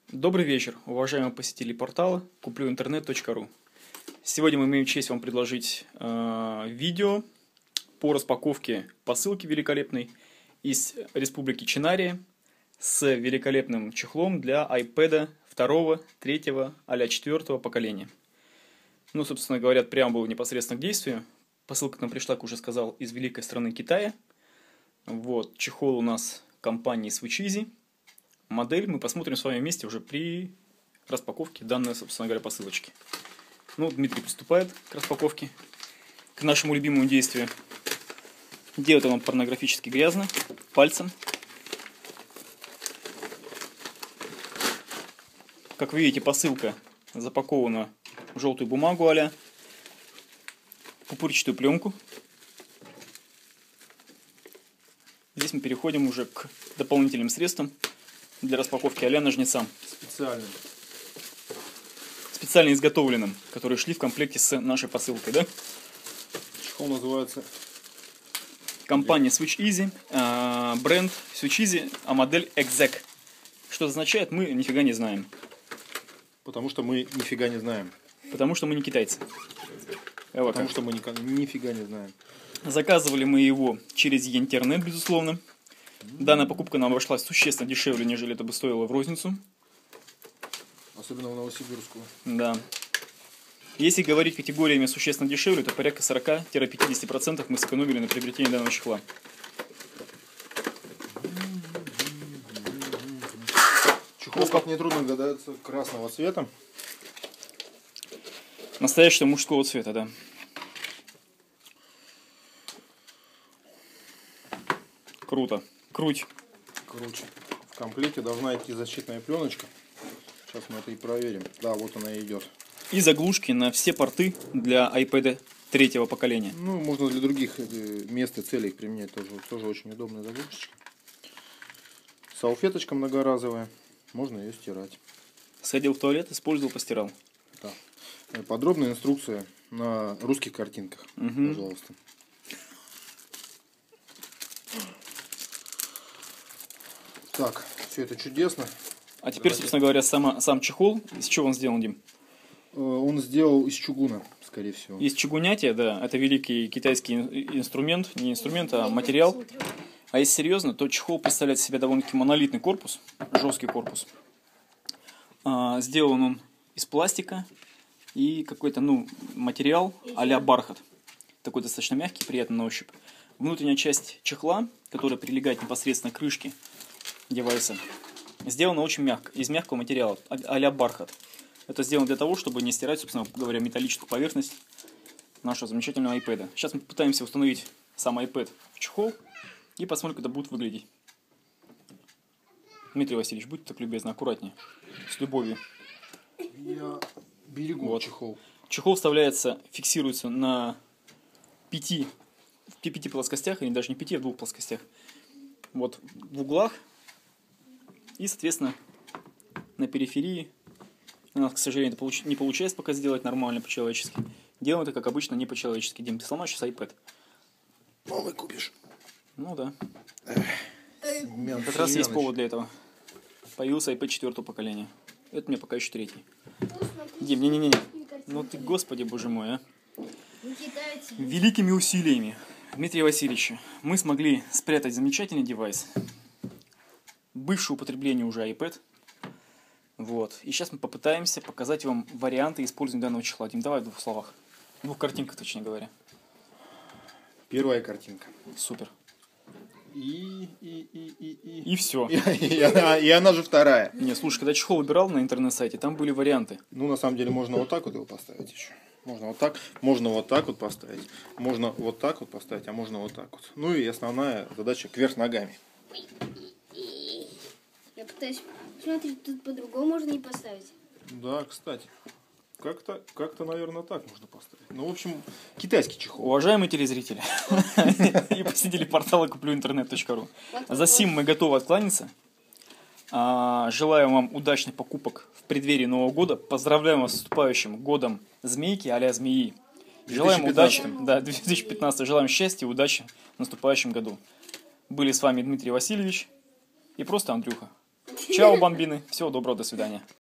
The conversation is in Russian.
Добрый вечер, уважаемые посетители портала куплюинтернет.ру. Сегодня мы имеем честь вам предложить видео по распаковке посылки великолепной из Республики Чинария с великолепным чехлом для iPad 2, 3, а-ля 4 поколения. Ну, собственно говоря, преамбула непосредственно к действию. Посылка к нам пришла, как уже сказал, из великой страны Китая. Вот, чехол у нас компании Switcheasy. Модель мы посмотрим с вами вместе уже при распаковке данной, собственно говоря, посылочки. Ну, Дмитрий приступает к распаковке, к нашему любимому действию. Делает он порнографически грязно, пальцем. Как вы видите, посылка запакована в желтую бумагу а-ля пупырчатую пленку. Здесь мы переходим уже к дополнительным средствам для распаковки а-ля ножницам. Специально изготовленным, которые шли в комплекте с нашей посылкой, да? Чехол называется... Компания Switcheasy, бренд Switcheasy, а модель Exec. Что означает, мы нифига не знаем. Потому что мы нифига не знаем. Потому что мы не китайцы. Потому что мы нифига не знаем. Заказывали мы его через интернет, безусловно. Данная покупка нам обошлась существенно дешевле, нежели это бы стоило в розницу. Особенно в Новосибирску. Да. Если говорить категориями существенно дешевле, то порядка 40-50% мы сэкономили на приобретении данного чехла. Чехол, как нетрудно догадаться, красного цвета. Настоящего мужского цвета, да. Круто. Круть. В комплекте должна идти защитная пленочка. Сейчас мы это и проверим. Да, вот она и идет. И заглушки на все порты для iPad 3 поколения. Ну, можно для других мест и целей их применять. Тоже очень удобная заглушечка. Салфеточка многоразовая. Можно ее стирать. Сходил в туалет, использовал, постирал. Да. Подробная инструкция на русских картинках. Пожалуйста. Так, все это чудесно. А теперь, собственно говоря, сам чехол. Из чего он сделан, Дим? Он сделал из чугуна, скорее всего. Из чугунятия, да. Это великий китайский инструмент. Не инструмент, а материал. А если серьезно, то чехол представляет из себя довольно-таки монолитный корпус. Жесткий корпус. Сделан он из пластика. И какой-то, материал а-ля бархат. Такой достаточно мягкий, приятный на ощупь. Внутренняя часть чехла, которая прилегает непосредственно к крышке девайса, сделана очень мягко, из мягкого материала, а-ля бархат. Это сделано для того, чтобы не стирать, собственно говоря, металлическую поверхность нашего замечательного iPad. Сейчас мы попытаемся установить сам iPad в чехол и посмотрим, как это будет выглядеть. Дмитрий Васильевич, будьте так любезны, аккуратнее, с любовью. Я берегу вот. Чехол. Чехол вставляется, фиксируется на 5 плоскостях, или даже не 5, а в 2 плоскостях. Вот в углах. И, соответственно, на периферии. У нас, к сожалению, это не получается пока сделать нормально по-человечески. Делаем это, как обычно, не по-человечески. Дим, ты сломаешь сейчас iPad? Новый купишь. Ну да. Как раз есть повод для этого. Появился iPad 4 поколения. Это мне пока еще 3. Дим, не-не-не. Ну ты, господи, боже мой, а. Великими усилиями Дмитрия Васильевича мы смогли спрятать замечательный девайс. Бывшее употребление уже iPad. Вот. И сейчас мы попытаемся показать вам варианты использования данного чехла. Дим, давай в 2 словах. В 2 картинках, точнее говоря. Первая картинка. Супер. И все. И она же вторая. Не, слушай, когда чехол выбирал на интернет-сайте, там были варианты. Ну, на самом деле, можно вот так вот его поставить еще. Можно вот так вот поставить. Можно вот так вот поставить, а можно вот так вот. Ну и основная задача кверх ногами. Я пытаюсь... Смотри, тут по-другому можно и поставить. Да, кстати. Как-то, наверное, так можно поставить. Ну, в общем, китайский чехол. Уважаемые телезрители и посетители портала куплюинтернет.ру, за сим мы готовы откланяться. Желаю вам удачных покупок в преддверии Нового года. Поздравляем вас с наступающим годом змейки а-ля змеи. Желаем удачи. Да, 2015. Желаем счастья и удачи в наступающем году. Были с вами Дмитрий Васильевич и просто Андрюха. Чао, бомбины. Всего доброго, до свидания.